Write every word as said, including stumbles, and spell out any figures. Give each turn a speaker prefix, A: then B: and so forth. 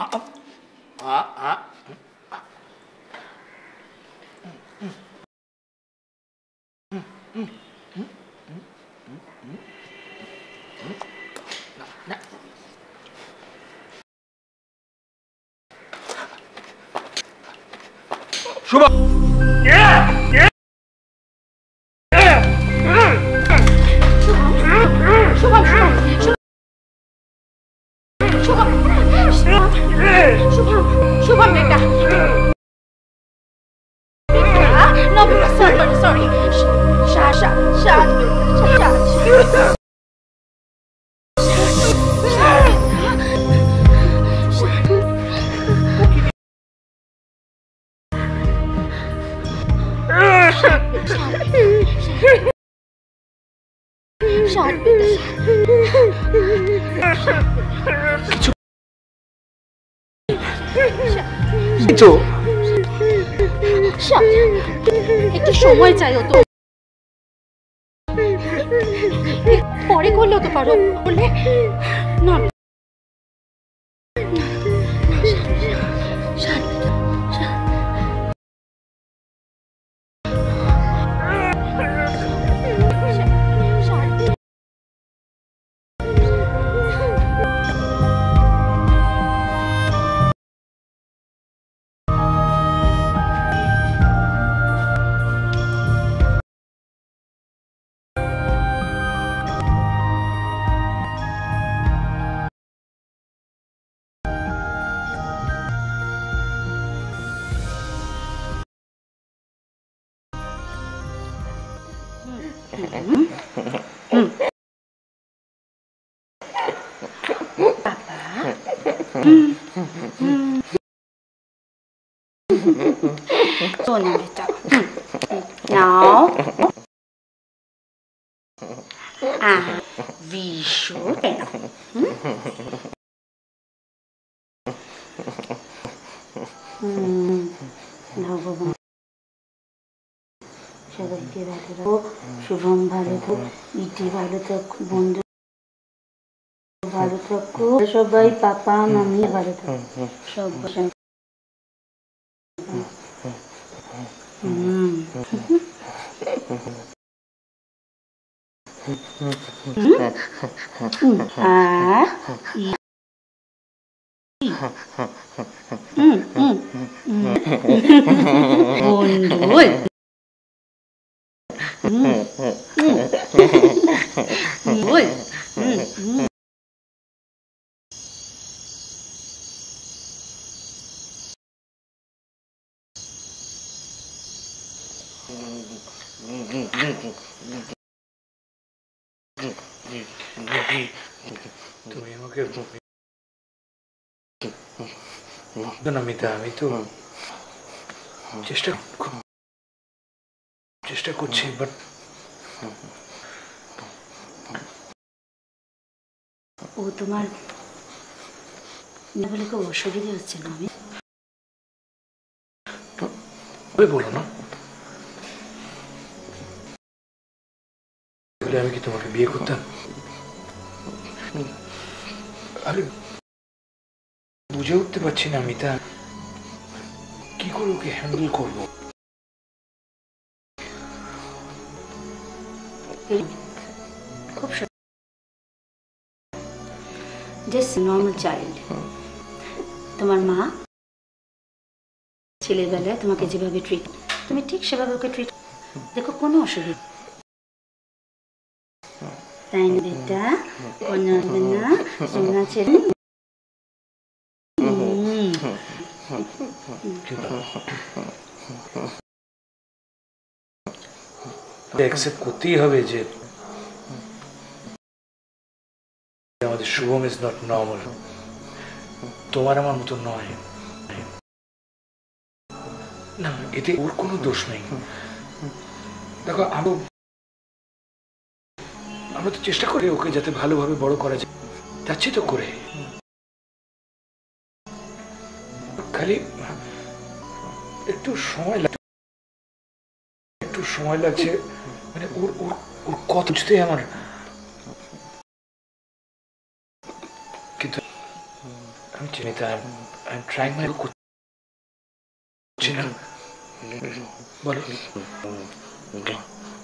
A: শুভম
B: শুভম বেটা no sorry sorry Shasha Shasha
A: কিছু
B: একটু সময় চাইও তো পরে করলেও তো পারো বললে না Sonia beta. Now, ah, we should. Hmm. Now, Baba. সবাইকে ভালো রাখো, শুভম ভালো থাকো, ইটি ভালো থাকো, বন্ধু ভালো থাকো, সবাই পাপা মামি ভালো থাকো, সবাই হুম আর বন্ধু
A: তুমি আমাকে নামিতা আমি তো চেষ্টা চেষ্টা করছি বাট
B: ও তোমার বলে খুব অসুবিধা হচ্ছে না আমি
A: বলো না আমি কি তোমাকে বিয়ে করতাম আরে বুঝে উঠতে পারছি না মিতা কি করে ওকে হ্যান্ডেল করবো
B: খুব জাস্ট নর্মাল চাইল্ড তোমার মা ছেলেবেলায় তোমাকে যেভাবে ট্রিট তুমি ঠিক সেভাবে ওকে ট্রিট দেখো কোনো অসুবিধা তাই না বেটা কোনো হবে না সোনা ছেলে
A: অ্যাকসেপ্ট করতেই হবে যে আমাদের শুভম ইজ নট নর্মাল তোমার আমার মতো নয় না এতে ওর কোনো দোষ নেই দেখো আমি আমরা তো চেষ্টা করি ওকে যাতে ভালোভাবে বড় করা যায় যাচ্ছি তো করে খালি একটু সময় লাগছে একটু সময় লাগছে মানে ওর ওর ওর কত বুঝতে আমার কিন্তু চিনিতা আই এম ট্রাইং মাই করছি না বলো